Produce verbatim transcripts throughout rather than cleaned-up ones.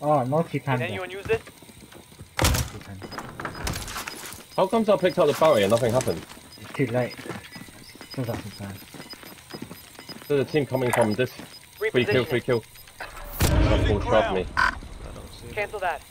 Oh, multi-pan. Can anyone use this? Multi-pan. How comes I picked up the bounty and nothing happened? It's too late. Still got some time. There's a team coming from this. Free kill, free kill. That will trap me. I don't see it. Cancel that.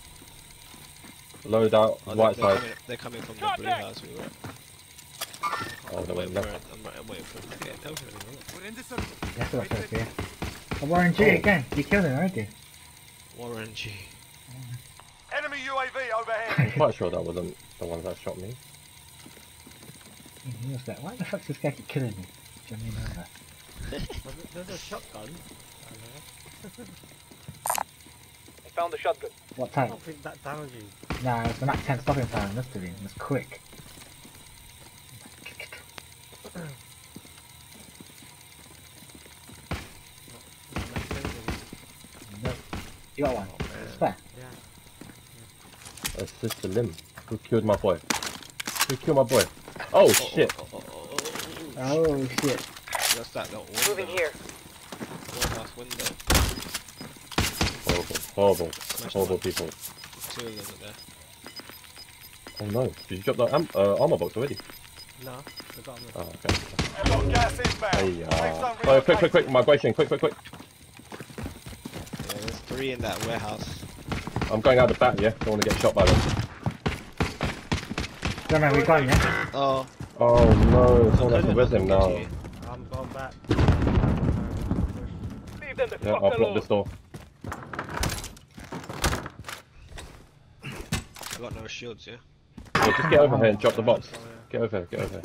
Load out, Oh, right they're, side. coming, they're coming from the blue house we were at. Oh, they I'm went waiting for left. it. I'm, I'm waiting for it to get over it. Yeah, still got first, yeah. Oh, Warren G Oh. again. You killed him already. Warren G. Enemy U A V overhead. I'm quite sure that wasn't the one that shot me. He was like, why the fuck's this guy keep killing me? Do you know what I mean? Like that? There's a shotgun. I found the shotgun. What I type? don't think that damages. Nah, it's the Mac ten stopping time, must have been. It was quick. Nope. You got one. Spare. Yeah. Assist the limb. Who killed my boy? Who killed my boy? Oh shit! Oh, oh, oh, oh, oh, Oh shit. What's that? That window. Moving here. Warehouse window. Horrible, horrible, Smash horrible one. people. Two of them are there. Oh no, did you drop the am uh, armor box already? No, they got me. Oh, okay. I've got gas inbound. Hey, Safe uh, zone oh, quick, quick, relocated. quick, migration, quick, quick, quick. Yeah, there's three in that warehouse. I'm going out the back, yeah? Don't want to get shot by them. Don't know, we got him, yeah? Oh. Oh no, someone has to Couldn't res him get now. you. I'm going back. Leave them the Yeah, fuck I'll block alone. this door. I got no shields, yeah? Yeah, just get over here and drop the box. Get over here, get over here.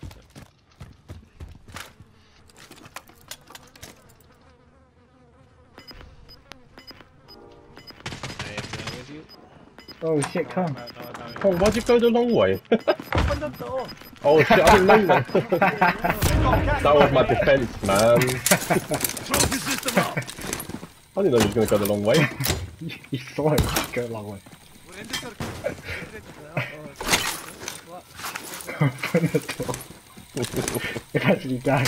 I am now with you. Oh shit, come. No, no, no. Oh, why'd you go the long way? Open the door. Oh shit, I didn't know that. Got gas That was my overhead. defense, man. I didn't know he was going to go the long way. You saw it go a long way. Open the door. It actually died.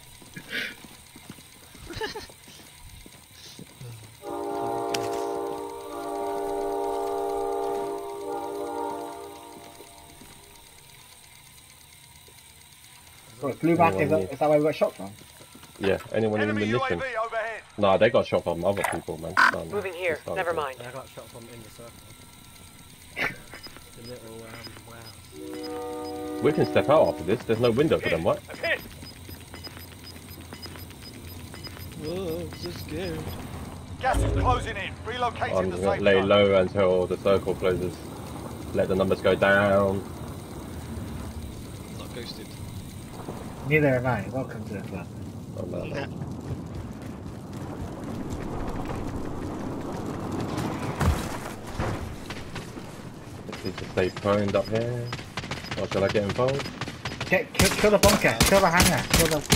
What, blue back, is that, is that where we got shot from? Yeah, anyone in the Enemy U A V mission? overhead. Nah, they got shot from other people, man. Done. Moving here. It's done. Never mind. I got shot from in the circle. The little, um, wow. We can step out after this. There's no window for them, what? I'm hit. Whoa, I'm so scared. Gas is closing in. Relocating I'm the going safe to lay zone. low until the circle closes. Let the numbers go down. Not ghosted. Neither am I. Welcome to the club. Oh, no, no. Nah. Need to stay prone up here. Or shall I get involved? Get, kill, kill the bunker, kill the hangar, kill the...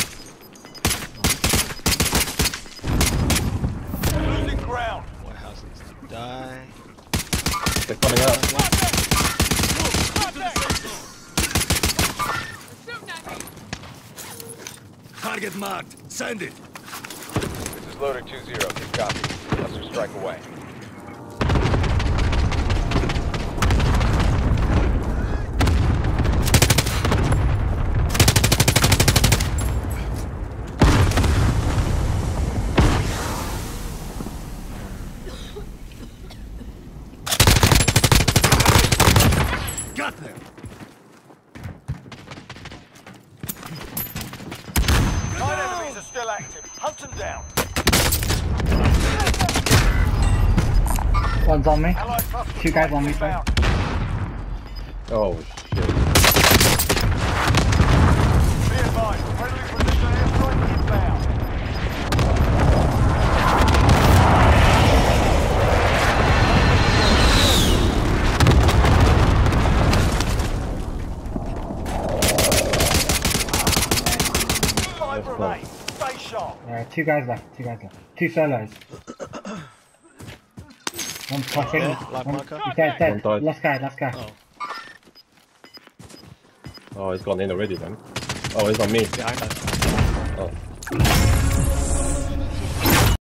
Losing ground. Warehouse needs to die. They're coming out. Target marked. Send it. This is loader two zero. Good copy. Cluster strike away. Got them. Nine enemies are still active. Hunt them down. One's on me. Allied cluster Two guys strike on me, inbound. Oh shit. Be advised. Friendly precision airstrike inbound. Live That's remain. Stay sharp. Alright, two guys left, two guys left. Two solos. One's pushing. Yeah, like One, marker. he's dead, dead. One died. Last guy, last guy. Oh, Oh, he's gone in already then. Oh, he's on me. behind us. Oh.